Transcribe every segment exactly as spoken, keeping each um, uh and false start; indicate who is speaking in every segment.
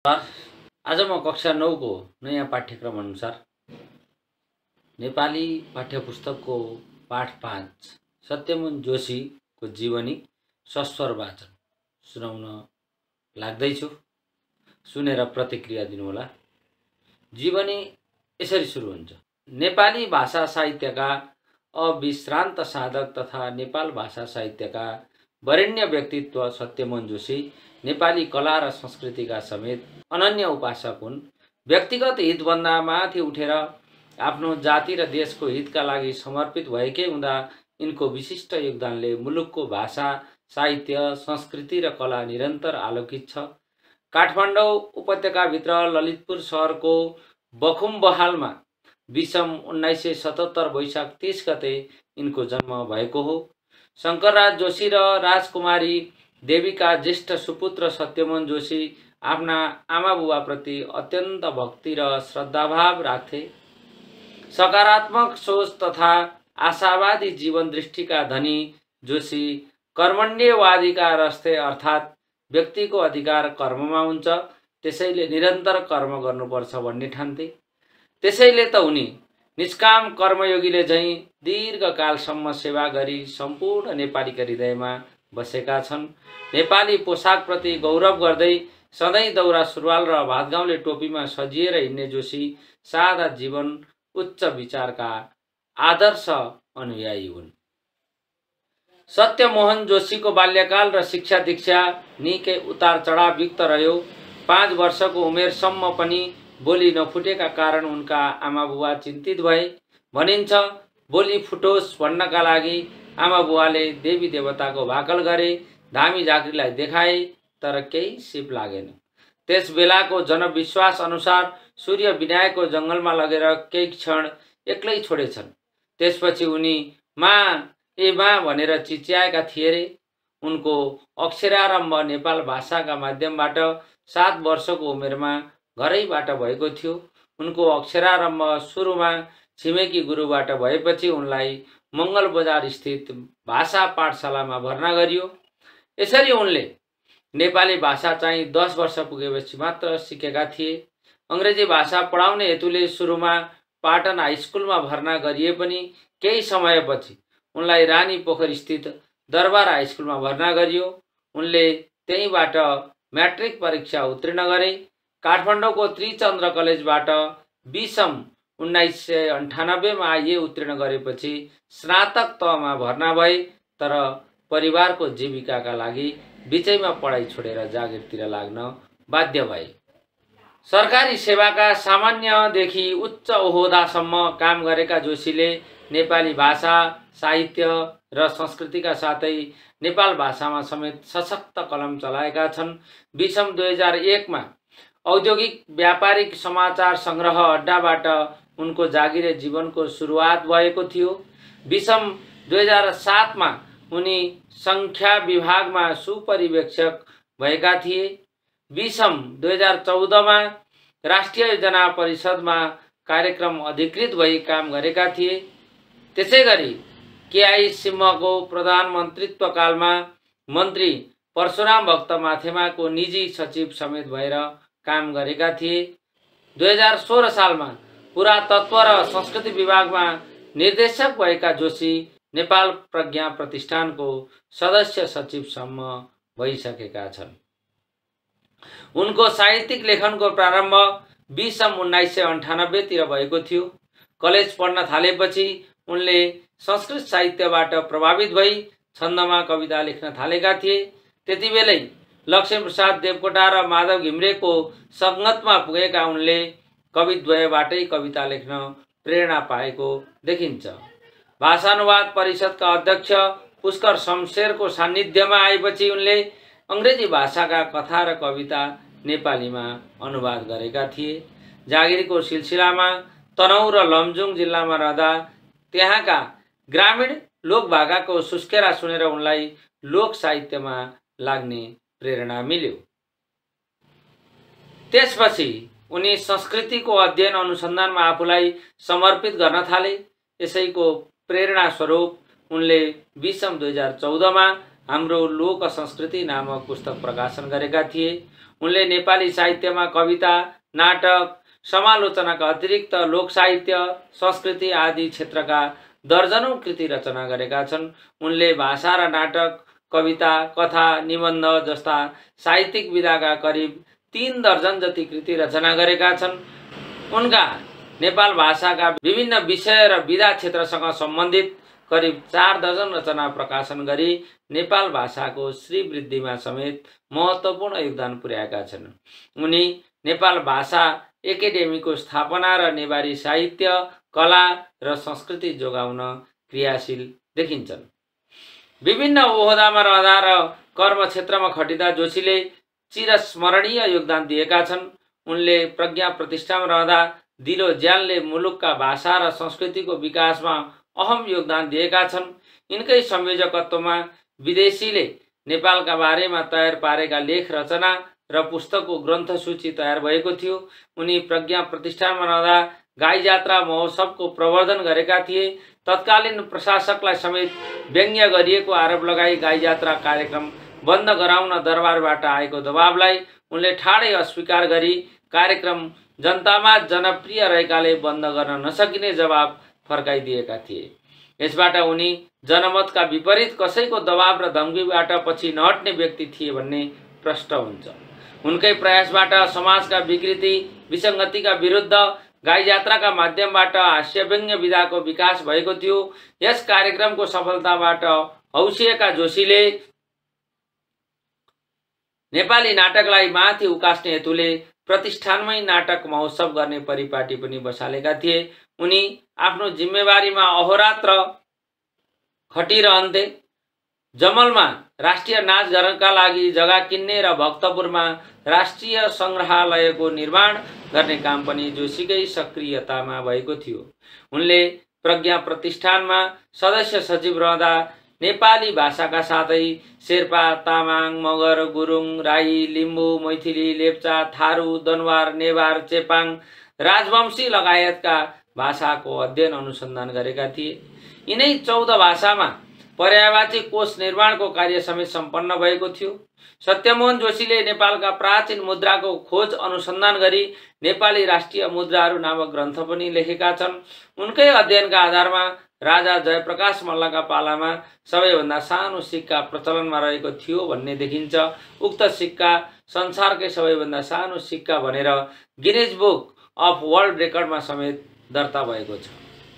Speaker 1: आज म कक्षा नौ को नयाँ पाठ्यक्रम अनुसार नेपाली पाठ्यपुस्तकको पाठ पाँच सत्यमोहन जोशीको जीवनी सस्वर वाचन सुनाउन लाग्दैछु। सुनेर प्रतिक्रिया दिनुहोला। जीवनी यसरी सुरु हुन्छ। नेपाली भाषा साहित्यका अविश्रान्त साधक तथा नेपाल भाषा साहित्यका वरेण्य व्यक्तित्व सत्यमोहन जोशी नेपाली कला र संस्कृतिका समेत अनन्य उपासक हुन्। व्यक्तिगत हितभन्दा माथि उठेर आफ्नो जाति र देशको हितका लागि समर्पित भएकै हुँदा यिनको विशिष्ट योगदानले मुलुकको भाषा, साहित्य, संस्कृति र कला निरन्तर आलोकित छ। काठमाडौँ उपत्यकाभित्र ललितपुर सहरको बखुमबहालमा विषम उन्नाइस सय सतहत्तर वैशाख तीस गते यिनको जन्म भएको हो। शङ्करराज जोशी र राजकुमारी देवीका ज्येष्ठ सुपुत्र सत्यमोहन जोशी आफ्ना आमाबुबाप्रति अत्यन्त भक्ति र श्रद्धाभाव राख्थे। सकारात्मक सोच तथा आशावादी जीवन दृष्टिका धनी जोशी कर्मण्यवादीका रस्ते अर्थात् व्यक्तिको अधिकार कर्ममा हुन्छ, त्यसैले निरन्तर कर्म गर्नुपर्छ भन्ने ठान्थे। त्यसैले त उनी निष्काम कर्मयोगीले झैँ दीर्घकालसम्म सेवा गरी सम्पूर्ण नेपालीका हृदयमा बसेका छन्। नेपाली पोसाकप्रति गौरव गर्दै सधैँ दौरा सुरुवाल र भातगाउँले टोपीमा सजिएर हिँड्ने जोशी सादा जीवन उच्च विचारका आदर्श अनुयायी हुन्। सत्यमोहन जोशीको बाल्यकाल र शिक्षा दीक्षा निकै उतार चढाव युक्त रह्यो। पाँच वर्षको उमेरसम्म पनि बोली नफुटेका कारण उनका आमाबुबा चिन्तित भए। भनिन्छ बोली फुटोस् भन्नका लागि आमाबुवाले देवी देवताको भाकल गरे, धामी झाँक्रीलाई देखाए, तर केही सिप लागेन। त्यस बेलाको जनविश्वास अनुसार सूर्य विनायकको जङ्गलमा लगेर केही क्षण एक्लै छोडेछन्। त्यसपछि उनी माँ ए माँ भनेर चिच्याएका थिए रे। उनको अक्षरारम्भ नेपाल भाषाका माध्यमबाट सात वर्षको उमेरमा घरैबाट भएको थियो। उनको अक्षरारम्भ सुरुमा छिमेकी गुरुबाट भएपछि उनलाई मङ्गल बजार स्थित भाषा पाठशालामा भर्ना गरियो। यसरी उनले नेपाली भाषा चाहिँ दस वर्ष पुगेपछि मात्र सिकेका थिए। अङ्ग्रेजी भाषा पढाउने हेतुले सुरुमा पाटन हाई स्कुलमा भर्ना गरिए पनि केही समयपछि उनलाई रानी पोखरी स्थित दरबार हाई स्कुलमा भर्ना गरियो। उनले त्यहीँबाट म्याट्रिक परीक्षा उत्तीर्ण गरे। काठमाडौँको त्रिचन्द्र कलेजबाट विषम उन्नाइस सय अन्ठानब्बेमा आइए उत्तीर्ण गरेपछि स्नातक तहमा भर्ना भए, तर परिवारको जीविकाका लागि बिचैमा पढाइ छोडेर जागिरतिर लाग्न बाध्य भए। सरकारी सेवाका सामान्यदेखि उच्च ओहदासम्म काम गरेका जोशीले नेपाली भाषा, साहित्य र संस्कृतिका साथै नेपाल भाषामा समेत सशक्त कलम चलाएका छन्। विषम दुई हजार एकमा औद्योगिक व्यापारिक समाचार सङ्ग्रह अड्डाबाट उनको जागिरे जीवनको सुरुवात भएको थियो। विषम दुई हजार सातमा उनी सङ्ख्या विभागमा सुपरिवेक्षक भएका थिए। विषम दुई हजार चौधमा राष्ट्रिय योजना परिषदमा कार्यक्रम अधिकृत भई काम गरेका थिए। त्यसै गरी केआई सिंहको प्रधानमन्त्रीत्व कालमा मन्त्री परशुराम भक्त माथेमाको निजी सचिव समेत भएर काम गरेका थिए। दुई हजार सोह्र सालमा पुरातत्व र संस्कृति विभागमा निर्देशक भएका जोशी नेपाल प्रज्ञा प्रतिष्ठानको सदस्य सचिवसम्म भइसकेका छन्। उनको साहित्यिक लेखनको प्रारम्भ विषम उन्नाइस सय अन्ठानब्बेतिर भएको थियो। कलेज पढ्न थालेपछि उनले संस्कृत साहित्यबाट प्रभावित भई छन्दमा कविता लेख्न थालेका थिए। त्यतिबेलै लक्ष्मीप्रसाद देवकोटा र माधव घिमिरेको सङ्गतमा पुगेका उनले कविद्वयबाटै कविता लेख्न प्रेरणा पाएको देखिन्छ। भाषानुवाद परिषदका अध्यक्ष पुष्कर शमशेरको सान्निध्यमा आएपछि उनले अङ्ग्रेजी भाषाका कथा र कविता नेपालीमा अनुवाद गरेका थिए। जागिरको सिलसिलामा तनहुँ र लमजुङ जिल्लामा रहँदा त्यहाँका ग्रामीण लोकभाकाको सुस्केरा सुनेर उनलाई लोक साहित्यमा लाग्ने प्रेरणा मिल्यो। त्यसपछि उनी संस्कृतिको अध्ययन अनुसन्धानमा आफूलाई समर्पित गर्न थाले। यसैको प्रेरणा स्वरूप उनले विषम दुई हजार चौधमा हाम्रो लोक संस्कृति नामक पुस्तक प्रकाशन गरेका थिए। उनले नेपाली साहित्यमा कविता, नाटक, समालोचनाका अतिरिक्त लोक साहित्य, संस्कृति आदि क्षेत्रका दर्जनौं कृति रचना गरेका छन्। उनले भाषा र नाटक, कविता, कथा, निबन्ध जस्ता साहित्यिक विधाका करिब तीन दर्जन जति कृति रचना गरेका छन्। उनका नेपाल भाषाका विभिन्न विषय र विधा क्षेत्रसँग सम्बन्धित करिब चार दर्जन रचना प्रकाशन गरी नेपाल भाषाको श्रीवृद्धिमा समेत महत्त्वपूर्ण योगदान पुर्याएका छन्। उनी नेपाल भाषा एकाडेमीको स्थापना र नेवारी साहित्य, कला र संस्कृति जोगाउन क्रियाशील देखिन्छन्। विभिन्न ओहदामा रहँदा र कर्म क्षेत्रमा खटिँदा जोशीले चिरस्मरणीय योगदान दिएका छन्। उनले प्रज्ञा प्रतिष्ठानमा रहँदा दिलो ज्यानले मुलुकका भाषा र संस्कृतिको विकासमा अहम योगदान दिएका छन्। यिनकै संयोजकत्वमा विदेशीले नेपालका बारेमा तयार पारेका लेख रचना र पुस्तकको ग्रन्थ सूची तयार भएको थियो। उनी प्रज्ञा प्रतिष्ठानमा रहँदा गाई जात्रा महोत्सवको प्रवर्धन गरेका थिए। तत्कालीन प्रशासकलाई समेत व्यङ्ग्य गरिएको आरोप लगाई गाई जात्रा कार्यक्रम बन्द गराउन दरबारबाट आएको दबावलाई उनले ठाडै अस्वीकार गरी कार्यक्रम जनतामा जनप्रिय रहेकाले बन्द गर्न नसकिने जवाब फर्काइदिएका थिए। यसबाट उनी जनमतका विपरीत कसैको दबाव र धम्कीबाट पछि नहट्ने व्यक्ति थिए भन्ने प्रष्ट हुन्छ। उनकै प्रयासबाट समाजका विकृति, विसङ्गतिका विरुद्ध गाई जात्राका माध्यमबाट हास्यव्यङ्ग्य विधाको विकास भएको थियो। यस कार्यक्रमको सफलताबाट हौसिएका जोशीले नेपाली नाटकलाई माथि उकास्ने हेतुले प्रतिष्ठानमै नाटक महोत्सव गर्ने परिपाटी पनि बसालेका थिए। उनी आफ्नो जिम्मेवारीमा अहोरात्र खटिरहन्थे। जमलमा राष्ट्रिय नाचघरका लागि जग्गा किन्ने र भक्तपुरमा राष्ट्रिय सङ्ग्रहालयको निर्माण गर्ने काम पनि जोशीकै सक्रियतामा भएको थियो। उनले प्रज्ञा प्रतिष्ठानमा सदस्य सचिव रहँदा नेपाली भाषाका साथै शेर्पा, तामाङ, मगर, गुरुङ, राई, लिम्बू, मैथिली, लेप्चा, थारू, दनवार, नेवार, चेपाङ, राजवंशी लगायतका भाषाको अध्ययन अनुसन्धान गरेका थिए। यिनै चौध भाषामा पर्यायवाची कोष निर्माणको कार्य समेत सम्पन्न भएको थियो। सत्यमोहन जोशीले नेपालका प्राचीन मुद्राको खोज अनुसन्धान गरी नेपाली राष्ट्रिय मुद्राहरू नामक ग्रन्थ पनि लेखेका छन्। उनकै अध्ययनका आधारमा राजा जयप्रकाश मल्लका पालामा सबैभन्दा सानो सिक्का प्रचलनमा रहेको थियो भन्ने देखिन्छ। उक्त सिक्का संसारकै सबैभन्दा सानो सिक्का भनेर गिनिज बुक अफ वर्ल्ड रेकर्डमा समेत दर्ता भएको छ।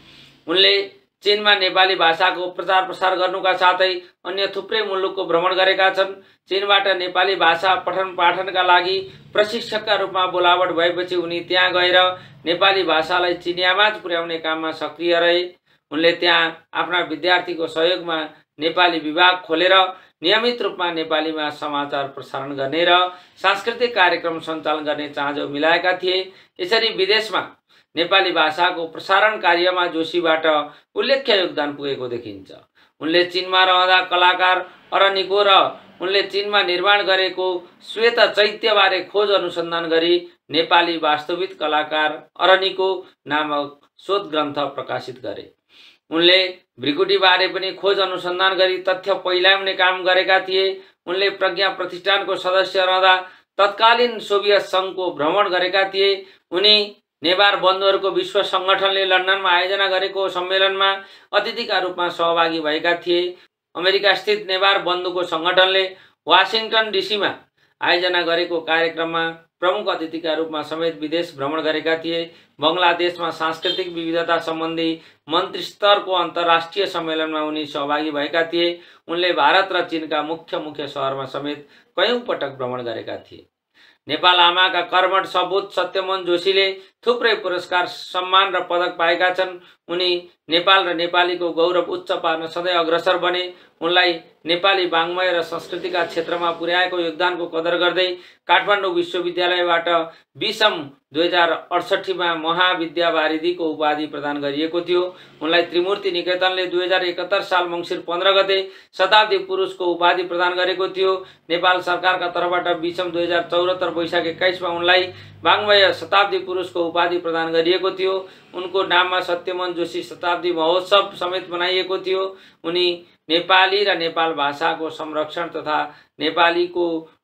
Speaker 1: उनले चीनमा नेपाली भाषाको प्रचार प्रसार गर्नुका साथै अन्य थुप्रै मुलुकको भ्रमण गरेका छन्। चीनबाट नेपाली भाषा पठन पाठनका लागि प्रशिक्षकका रूपमा बोलावट भएपछि उनी त्यहाँ गएर नेपाली भाषालाई चिनियामाझ पुर्याउने काममा सक्रिय रहे। उनले त्यहाँ आफ्ना विद्यार्थीको सहयोगमा नेपाली विभाग खोलेर नियमित रूपमा नेपालीमा समाचार प्रसारण गर्ने र सांस्कृतिक कार्यक्रम सञ्चालन गर्ने चाँजो मिलाएका थिए। यसरी विदेशमा नेपाली भाषाको प्रसारण कार्यमा जोशीबाट उल्लेख्य योगदान पुगेको देखिन्छ। उनले चीनमा रहँदा कलाकार अरनिको र उनले चीनमा निर्माण गरेको श्वेत चैत्यबारे खोज अनुसन्धान गरी नेपाली वास्तविक कलाकार अरनिको नामक शोध ग्रन्थ प्रकाशित गरे। उनले भ्रिकुटीबारे पनि खोज अनुसन्धान गरी तथ्य पहिल्याउने काम गरेका थिए। उनले प्रज्ञा प्रतिष्ठानको सदस्य रहँदा तत्कालीन सोभियत सङ्घको भ्रमण गरेका थिए। उनी नेवार बन्धुहरूको विश्व सङ्गठनले लन्डनमा आयोजना गरेको सम्मेलनमा अतिथिका रूपमा सहभागी भएका थिए। अमेरिका स्थित नेवार बन्धुको सङ्गठनले वासिङटन डिसीमा आयोजना गरेको कार्यक्रममा प्रमुख अतिथिका रूपमा समेत विदेश भ्रमण गरेका थिए। बङ्गलादेशमा सांस्कृतिक विविधता सम्बन्धी मन्त्री स्तरको अन्तर्राष्ट्रिय सम्मेलनमा उनी सहभागी भएका थिए। उनले भारत र चीनका मुख्य मुख्य सहरमा समेत कयौं पटक भ्रमण गरेका थिए। नेपाल आमाका कर्मठ सपूत सत्यमोहन जोशीले थुप्रै पुरस्कार, सम्मान र पदक पाएका छन्। उनी नेपाल र नेपालीको गौरव उच्च पार्न सधैँ अग्रसर बने। उनलाई नेपाली वाङ्मय र संस्कृतिका क्षेत्रमा पुर्याएको योगदानको कदर गर्दै काठमाडौँ विश्वविद्यालयबाट विषम दुई हजार अडसट्ठीमा महाविद्यावारिधिको उपाधि प्रदान गरिएको थियो। उनलाई त्रिमूर्ति निकेतनले दुई हजार एकहत्तर साल मङ्सिर पन्ध्र गते शताब्दी पुरुषको उपाधि प्रदान गरेको थियो। नेपाल सरकारका तर्फबाट विषम दुई हजार चौहत्तर वैशाख एक्काइसमा उनलाई वाङ्मय शताब्दी पुरुषको उपाधि प्रदान गरिएको थियो। उनको नाममा सत्यमोहन जोशी शताब्दी महोत्सव समेत बनाइएको थियो। उनी नेपाली र नेपाल भाषाको संरक्षण तथा नेपालीको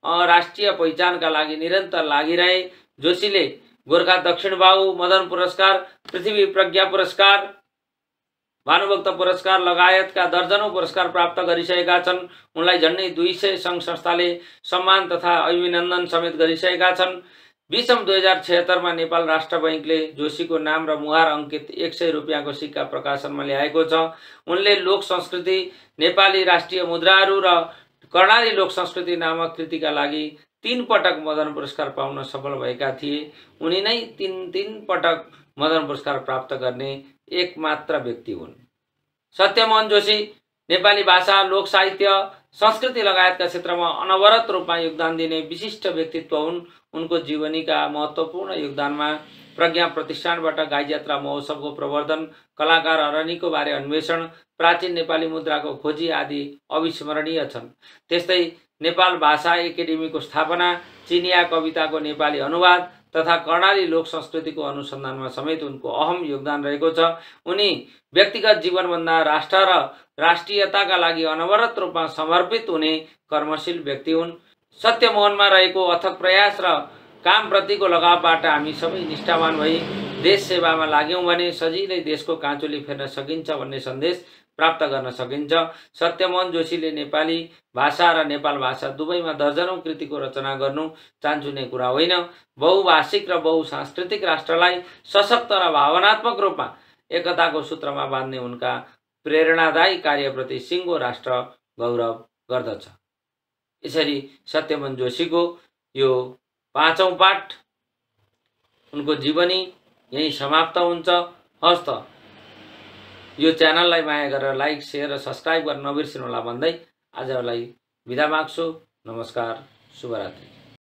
Speaker 1: राष्ट्रिय पहिचानका लागि निरन्तर लागिरहे। जोशीले गोर्खा दक्षिण बाहु, मदन पुरस्कार, पृथ्वी प्रज्ञा पुरस्कार, भानुभक्त पुरस्कार लगायतका दर्जनौं पुरस्कार प्राप्त गरिसकेका छन्। उनलाई झन्डै दुई सय सङ्घ संस्थाले सम्मान तथा अभिनन्दन समेत गरिसकेका छन्। बीसौं दुई हजार छिहत्तरमा नेपाल राष्ट्र बैंकले जोशीको नाम र मुहार अङ्कित एक सय रुपियाँको सिक्का प्रकाशनमा ल्याएको छ। उनले लोक संस्कृति, नेपाली राष्ट्रिय मुद्राहरू र कर्णाली लोक संस्कृति नामक कृतिका लागि तीन पटक मदन पुरस्कार पाउन सफल भएका थिए। उनी नै तीन तीन पटक मदन पुरस्कार प्राप्त गर्ने एक मात्र व्यक्ति हुन्। सत्यमोहन जोशी नेपाली भाषा, लोक साहित्य, संस्कृति लगायतका क्षेत्रमा अनवरत रूपमा योगदान दिने विशिष्ट व्यक्तित्व हुन्। उनको जीवनीका महत्त्वपूर्ण योगदानमा प्रज्ञा प्रतिष्ठानबाट गाई जात्रा महोत्सवको प्रवर्धन, कलाकार अरनिको बारे अन्वेषण, प्राचीन नेपाली मुद्राको खोजी आदि अविस्मरणीय छन्। त्यस्तै नेपाल भाषा एकेडेमीको स्थापना, चिनिया कविताको नेपाली अनुवाद तथा कर्णाली लोक संस्कृतिको अनुसन्धानमा समेत उनको अहम योगदान रहेको छ। उनी व्यक्तिगत जीवनभन्दा राष्ट्र र राष्ट्रियताका लागि अनवरत रूपमा समर्पित हुने कर्मशील व्यक्ति हुन्। सत्यमोहनमा रहेको अथक प्रयास र कामप्रतिको लगावबाट हामी सबै निष्ठावान भई देश सेवामा लाग्यौं भने सजिलै देशको काँचुली फेर्न सकिन्छ भन्ने सन्देश प्राप्त गर्न सकिन्छ। सत्यमोहन जोशीले नेपाली भाषा र नेपाल भाषा दुवैमा दर्जनौं कृतिको रचना गर्नु चान्चुने कुरा होइन। बहुभाषिक र बहुसांस्कृतिक राष्ट्रलाई सशक्त र भावनात्मक रूपमा एकताको सूत्रमा बाँध्ने उनका प्रेरणादायी कार्यप्रति सिङ्गो राष्ट्र गौरव गर्दछ। यसरी सत्यमोहन जोशीको यो पाँचौं पाठ, उनको जीवनी यही समाप्त हुन्छ। हस्त यो च्यानललाई माया गरेर लाइक, शेयर र सब्स्क्राइब गर्न नबिर्सिनु होला भन्दै आजलाई बिदा माग्छु। नमस्कार, शुभरात्रि।